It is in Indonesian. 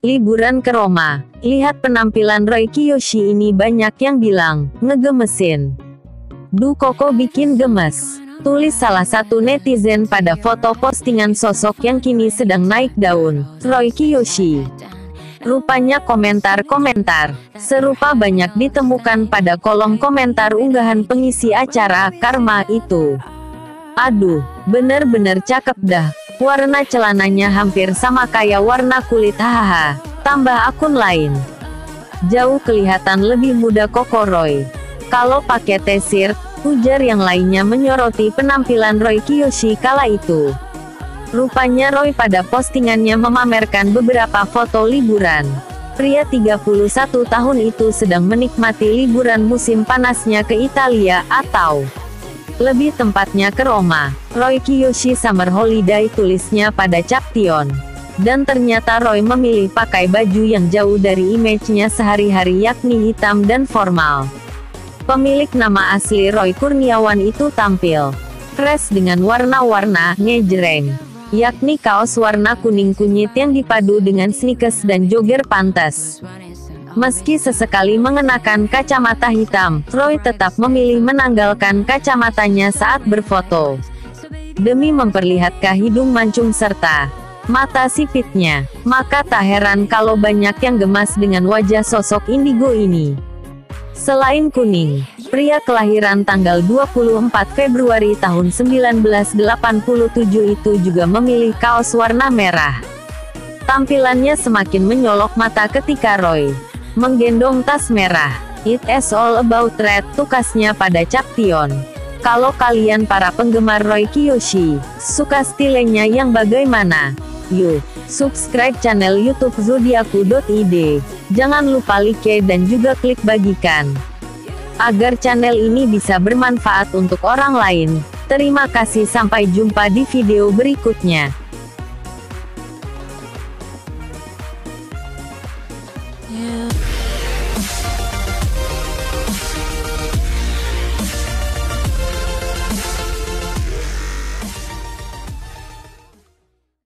Liburan ke Roma. Lihat penampilan Roy Kiyoshi ini, banyak yang bilang ngegemesin. Duh, koko bikin gemes, tulis salah satu netizen pada foto postingan sosok yang kini sedang naik daun, Roy Kiyoshi. Rupanya komentar-komentar serupa banyak ditemukan pada kolom komentar unggahan pengisi acara Karma itu. Aduh, bener-bener cakep dah. Warna celananya hampir sama kayak warna kulit, hahaha. Tambah akun lain. Jauh kelihatan lebih muda koko Roy. Kalau pakai t-shirt, ujar yang lainnya menyoroti penampilan Roy Kiyoshi kala itu. Rupanya Roy pada postingannya memamerkan beberapa foto liburan. Pria 31 tahun itu sedang menikmati liburan musim panasnya ke Italia, atau lebih tempatnya ke Roma. Roy Kiyoshi Summer Holiday, tulisnya pada Caption. Dan ternyata Roy memilih pakai baju yang jauh dari image-nya sehari-hari, yakni hitam dan formal. Pemilik nama asli Roy Kurniawan itu tampil fresh dengan warna-warna ngejreng, yakni kaos warna kuning kunyit yang dipadu dengan sneakers dan jogger pantas. Meski sesekali mengenakan kacamata hitam, Roy tetap memilih menanggalkan kacamatanya saat berfoto, demi memperlihatkan hidung mancung serta mata sipitnya. Maka tak heran kalau banyak yang gemas dengan wajah sosok indigo ini. Selain kuning, pria kelahiran tanggal 24 Februari tahun 1987 itu juga memilih kaos warna merah. Tampilannya semakin menyolok mata ketika Roy menggendong tas merah. It's all about red, tukasnya pada Caption. Kalau kalian para penggemar Roy Kiyoshi suka stilenya yang bagaimana? Yuk, subscribe channel YouTube Zodiaku.id. Jangan lupa like dan juga klik bagikan, agar channel ini bisa bermanfaat untuk orang lain. Terima kasih, sampai jumpa di video berikutnya. Yeah.